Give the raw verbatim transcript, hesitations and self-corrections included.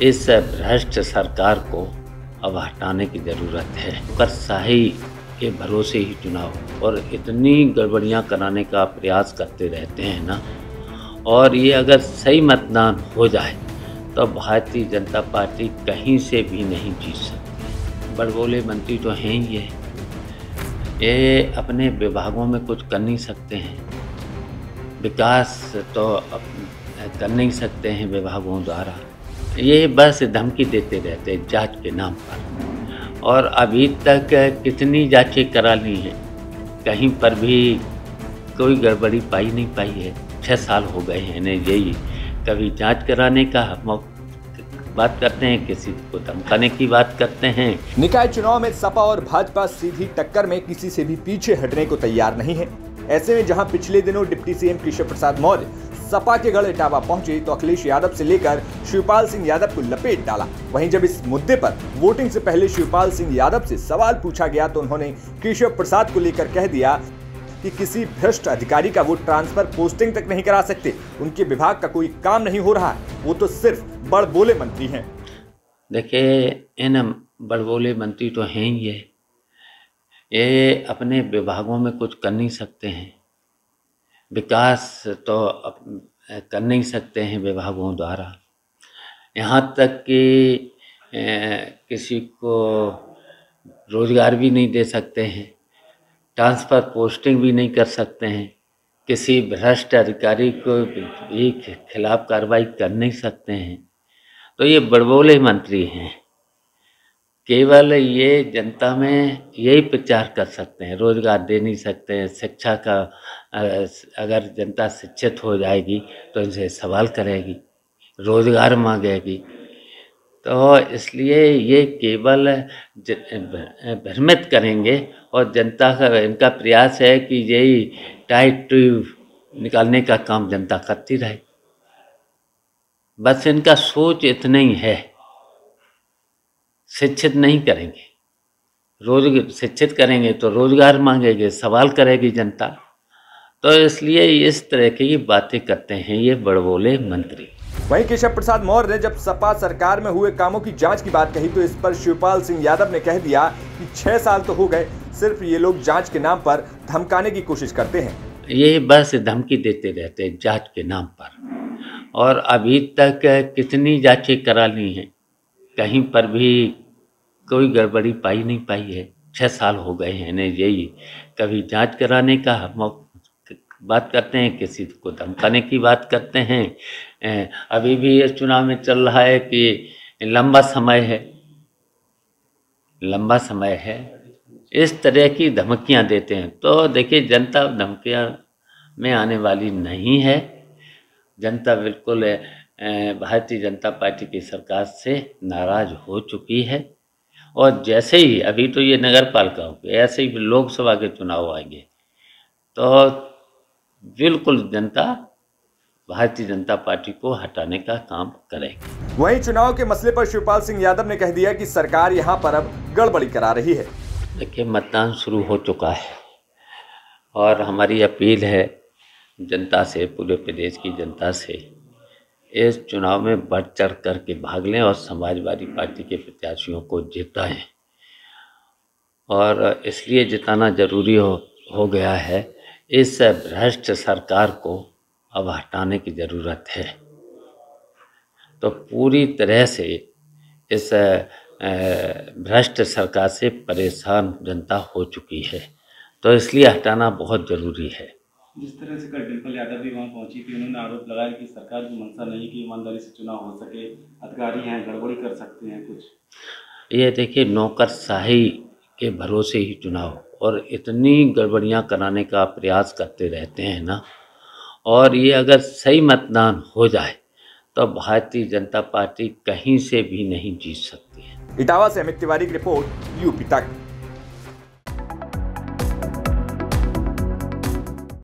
इस भ्रष्ट सरकार को अब हटाने की ज़रूरत है। नौकरशाही के भरोसे ही चुनाव और इतनी गड़बड़ियां कराने का प्रयास करते रहते हैं ना, और ये अगर सही मतदान हो जाए तो भारतीय जनता पार्टी कहीं से भी नहीं जीत सकती। बड़बोले मंत्री तो हैं ही ये ये अपने विभागों में कुछ कर नहीं सकते हैं, विकास तो कर नहीं सकते हैं विभागों द्वारा। ये बस धमकी देते रहते हैं जांच के नाम पर, और अभी तक कितनी जांचें करा ली हैं, कहीं पर भी कोई गड़बड़ी पाई नहीं पाई है। छः साल हो गए हैं इन्हें यही कभी जांच कराने का बात करते हैं, किसी को धमकाने की बात करते हैं। निकाय चुनाव में सपा और भाजपा सीधी टक्कर में किसी से भी पीछे हटने को तैयार नहीं है। ऐसे में जहां पिछले दिनों डिप्टी सीएम केशव प्रसाद मौर्य सपा के गढ़ इटावा पहुंचे तो अखिलेश यादव से लेकर शिवपाल सिंह यादव को लपेट डाला। वहीं जब इस मुद्दे पर वोटिंग से पहले शिवपाल सिंह यादव से सवाल पूछा गया तो उन्होंने केशव प्रसाद को लेकर कह दिया कि किसी भ्रष्ट अधिकारी का वो ट्रांसफर पोस्टिंग तक नहीं करा सकते, उनके विभाग का कोई काम नहीं हो रहा है, वो तो सिर्फ बड़बोले मंत्री हैं। देखिए, इन बड़बोले मंत्री तो हैं ही ये ये अपने विभागों में कुछ कर नहीं सकते हैं, विकास तो कर नहीं सकते हैं विभागों द्वारा। यहाँ तक कि किसी को रोजगार भी नहीं दे सकते हैं, ट्रांसफ़र पोस्टिंग भी नहीं कर सकते हैं, किसी भ्रष्ट अधिकारी को भी खिलाफ कार्रवाई कर नहीं सकते हैं। तो ये बड़बोले मंत्री हैं, केवल ये जनता में यही प्रचार कर सकते हैं, रोजगार दे नहीं सकते हैं। शिक्षा का अगर जनता शिक्षित हो जाएगी तो इनसे सवाल करेगी, रोजगार मांगेगी, तो इसलिए ये केवल भ्रमित करेंगे और जनता का इनका प्रयास है कि यही टाइट ट्यूब निकालने का काम जनता करती रहे। बस इनका सोच इतना ही है, शिक्षित नहीं करेंगे, रोज शिक्षित करेंगे तो रोजगार मांगेंगे, सवाल करेगी जनता। तो इसलिए इस तरह की बातें करते हैं ये बड़बोले मंत्री। वहीं केशव प्रसाद मौर्य ने जब सपा सरकार में हुए कामों की जांच की बात कही तो इस पर शिवपाल सिंह यादव ने कह दिया कि छह साल तो हो गए, सिर्फ ये लोग जांच के नाम पर धमकाने की कोशिश करते हैं। ये बस धमकी देते रहते हैं जांच के नाम पर, और अभी तक कितनी जांचें करा ली हैं, कहीं पर भी कोई गड़बड़ी पाई नहीं पाई है। छः साल हो गए हैं इन्हें यही कभी जांच कराने का बात करते हैं, किसी को धमकाने की बात करते हैं। अभी भी ये चुनाव में चल रहा है कि लंबा समय है, लंबा समय है, इस तरह की धमकियां देते हैं। तो देखिए, जनता धमकियां में आने वाली नहीं है। जनता बिल्कुल भारतीय जनता पार्टी की सरकार से नाराज हो चुकी है, और जैसे ही अभी तो ये नगर पालिका हो गए, ऐसे ही लोकसभा के चुनाव आएंगे तो बिल्कुल जनता भारतीय जनता पार्टी को हटाने का काम करेगी। वहीं चुनाव के मसले पर शिवपाल सिंह यादव ने कह दिया कि सरकार यहां पर अब गड़बड़ी करा रही है। देखिए, मतदान शुरू हो चुका है और हमारी अपील है जनता से, पूरे प्रदेश की जनता से, इस चुनाव में बढ़ चढ़ कर के भाग लें और समाजवादी पार्टी के प्रत्याशियों को जिताएं। और इसलिए जिताना जरूरी हो हो गया है, इस भ्रष्ट सरकार को अब हटाने की ज़रूरत है। तो पूरी तरह से इस भ्रष्ट सरकार से परेशान जनता हो चुकी है, तो इसलिए हटाना बहुत ज़रूरी है। जिस तरह से कल डिम्पल यादव भी वहाँ पहुंची थी, उन्होंने आरोप लगाया कि सरकार की मंशा नहीं कि ईमानदारी से चुनाव हो सके, अधिकारी हैं गड़बड़ी कर सकते हैं कुछ। ये देखिए, नौकरशाही के भरोसे ही चुनाव और इतनी गड़बड़ियां कराने का प्रयास करते रहते हैं ना, और ये अगर सही मतदान हो जाए तो भारतीय जनता पार्टी कहीं से भी नहीं जीत सकती है। इटावा से अमित तिवारी की रिपोर्ट, यूपी तक।